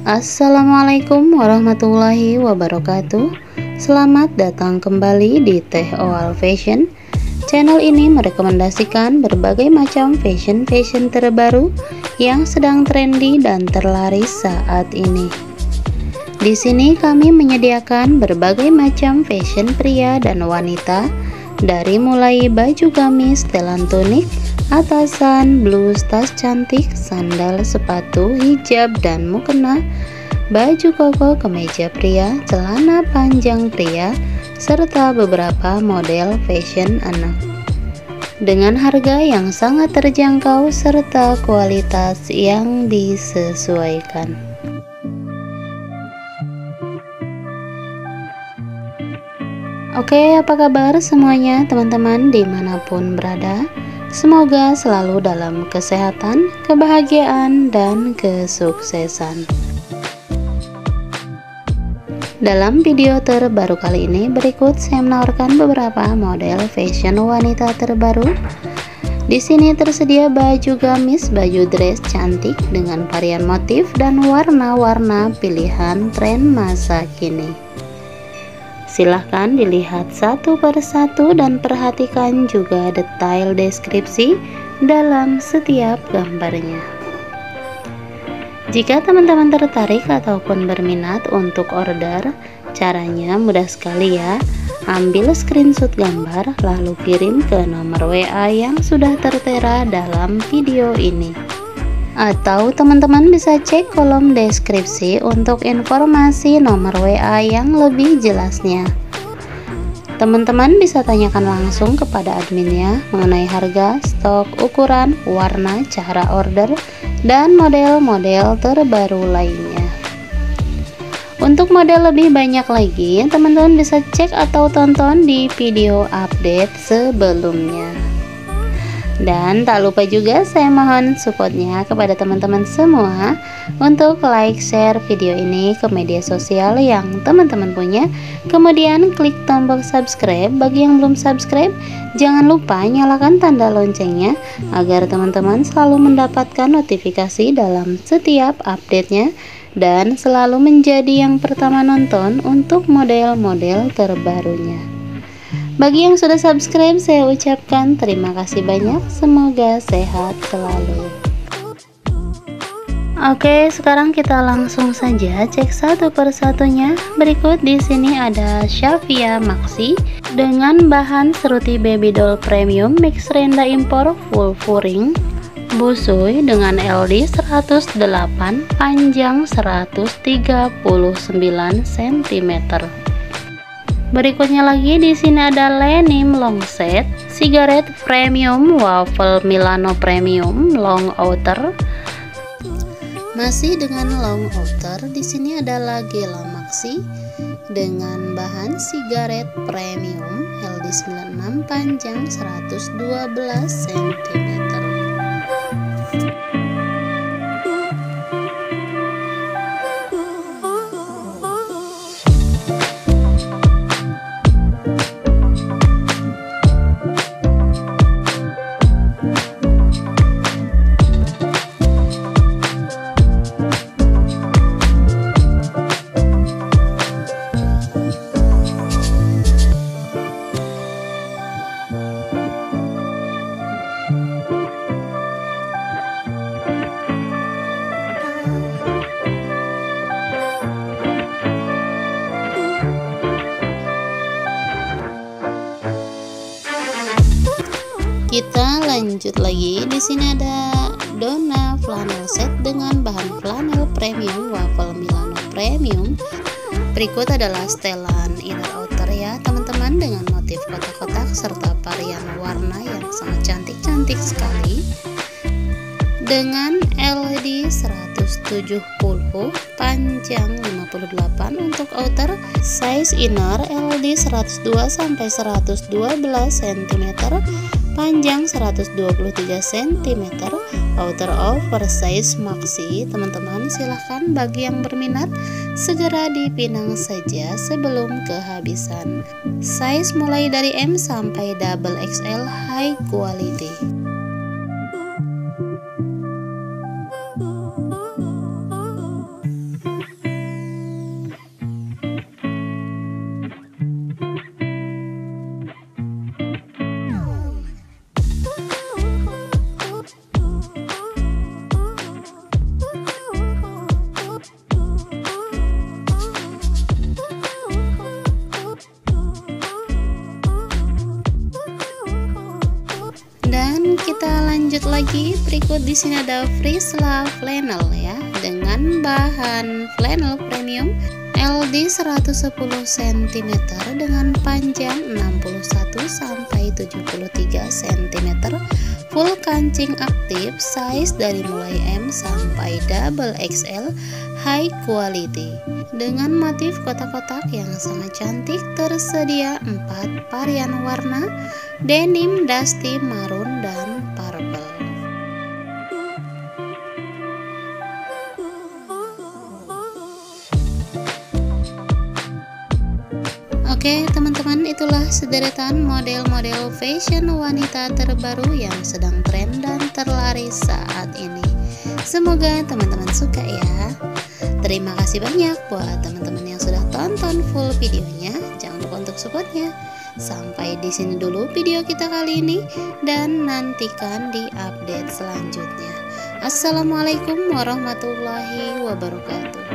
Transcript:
Assalamualaikum warahmatullahi wabarakatuh. Selamat datang kembali di Teh Oal Fashion. Channel ini merekomendasikan berbagai macam fashion terbaru yang sedang trendy dan terlaris saat ini. Di sini kami menyediakan berbagai macam fashion pria dan wanita, dari mulai baju gamis, setelan tunik, atasan, blus, tas cantik, sandal, sepatu, hijab dan mukena, baju koko, kemeja pria, celana panjang pria, serta beberapa model fashion anak dengan harga yang sangat terjangkau serta kualitas yang disesuaikan. Oke, apa kabar semuanya teman-teman dimanapun berada? Semoga selalu dalam kesehatan, kebahagiaan, dan kesuksesan. Dalam video terbaru kali ini, berikut saya menawarkan beberapa model fashion wanita terbaru. Di sini tersedia baju gamis, baju dress cantik dengan varian motif dan warna-warna pilihan tren masa kini. Silahkan dilihat satu persatu dan perhatikan juga detail deskripsi dalam setiap gambarnya. Jika teman-teman tertarik ataupun berminat untuk order, caranya mudah sekali ya. Ambil screenshot gambar lalu kirim ke nomor WA yang sudah tertera dalam video ini. Atau teman-teman bisa cek kolom deskripsi untuk informasi nomor WA yang lebih jelasnya. Teman-teman bisa tanyakan langsung kepada adminnya mengenai harga, stok, ukuran, warna, cara order, dan model-model terbaru lainnya. Untuk model lebih banyak lagi, teman-teman bisa cek atau tonton di video update sebelumnya. Dan tak lupa juga saya mohon supportnya kepada teman-teman semua untuk like, share video ini ke media sosial yang teman-teman punya. Kemudian klik tombol subscribe. Bagi yang belum subscribe, jangan lupa nyalakan tanda loncengnya agar teman-teman selalu mendapatkan notifikasi dalam setiap update-nya dan selalu menjadi yang pertama nonton untuk model-model terbarunya. Bagi yang sudah subscribe, saya ucapkan terima kasih banyak. Semoga sehat selalu. Oke, sekarang kita langsung saja cek satu persatunya. Berikut di sini ada Shafia Maxi dengan bahan seruti baby doll premium mix renda impor full furing, busui dengan LD 108, panjang 139 cm. Berikutnya lagi di sini ada Lenim long set, sigaret premium waffle Milano premium long outer. Masih dengan long outer, di sini ada lagi La Maxi dengan bahan sigaret premium LD 96, panjang 112 cm. Kita lanjut lagi. Di sini ada Donna flannel set dengan bahan flannel premium waffle Milano premium. Berikut adalah setelan inner outer ya teman-teman, dengan motif kotak-kotak serta varian warna yang sangat cantik sekali. Dengan LED 170, panjang 58 untuk outer, size inner LED 102 sampai 112 cm, panjang 123 cm, outer oversize maxi. Teman-teman silahkan bagi yang berminat segera dipinang saja sebelum kehabisan. Size mulai dari M sampai double XL high quality. Dan kita lanjut lagi, berikut di sini ada Friesla flannel ya, dengan bahan flannel premium LD 110 cm dengan panjang 61 sampai 73 cm, full kancing aktif, size dari mulai M sampai double XL, high quality. Dengan motif kotak-kotak yang sangat cantik, tersedia 4 varian warna: denim, dusty, maroon, dan purple. Oke teman-teman, itulah sederetan model-model fashion wanita terbaru yang sedang tren dan terlaris saat ini. Semoga teman-teman suka ya. Terima kasih banyak buat teman-teman yang sudah tonton full videonya. Jangan lupa untuk supportnya. Sampai di sini dulu video kita kali ini, dan nantikan di update selanjutnya. Assalamualaikum warahmatullahi wabarakatuh.